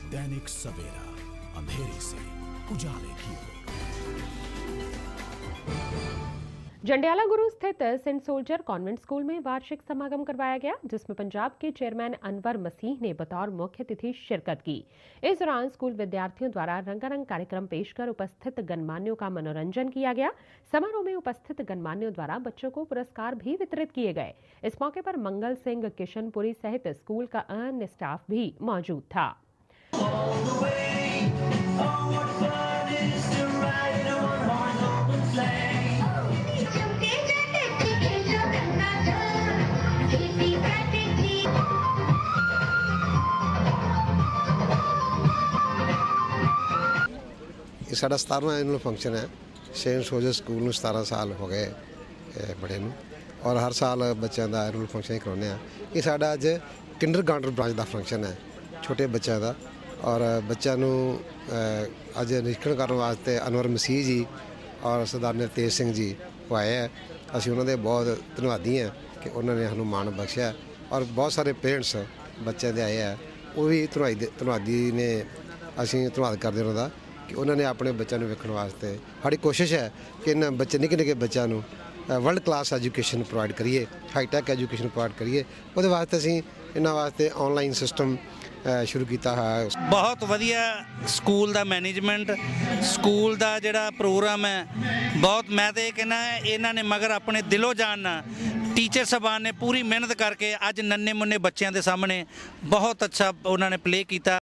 दैनिक सवेरा, अंधेरे से उजाले की ओर। जंडियाला गुरु स्थित सेंट सोल्जर कॉन्वेंट स्कूल में वार्षिक समागम करवाया गया, जिसमें पंजाब के चेयरमैन अनवर मसीह ने बतौर मुख्य अतिथि शिरकत की। इस दौरान स्कूल विद्यार्थियों द्वारा रंगारंग कार्यक्रम पेश कर उपस्थित गणमान्यों का मनोरंजन किया गया। समारोह में उपस्थित गणमान्यों द्वारा बच्चों को पुरस्कार भी वितरित किए गए। इस मौके पर मंगल सिंह किशनपुरी सहित स्कूल का अन्य स्टाफ भी मौजूद था। ये साडा 17वां एनुअल फंक्शन है। सेंट सोल्जर स्कूल में 17 साल हो गए बड़े नूं, और हर साल बच्चों का एनुअल फंक्शन ही करवाने। ये साडा अज किंडरगार्टन ब्रांच का फंक्शन है, छोटे बच्चों का। और बच्चों नूं अज निरीक्षण करने वास्ते अनवर मसीह जी और सरदार नरतेज सिंह जी वो आए हैं। असीं उन्हां दे बहुत धन्नवादी हैं कि उन्होंने सानूं मान बख्शिया। और बहुत सारे पेरेंट्स बच्चों के आए हैं, वो भी धन्नवादी ने। असीं धन्नवाद करदे उन्हां दा कि उन्होंने अपने बच्चों को वेखण वास्ते। साड़ी कोशिश है कि इन बच्चे निक्के निक्के बच्चों को वर्ल्ड क्लास एजुकेशन प्रोवाइड करिए, हाईटैक एजुकेशन प्रोवाइड करिए। उहदे वास्ते असीं इन्हां वास्ते ऑनलाइन सिस्टम शुरू किया है। बहुत वधिया स्कूल का मैनेजमेंट, स्कूल का जिहड़ा प्रोग्राम है बहुत, मैं तो ये कहना इन्हां ने मगर अपने दिलों जान टीचर साहबान ने पूरी मेहनत करके अज नन्हे मुन्ने बच्चों के सामने बहुत अच्छा उन्होंने प्ले किया।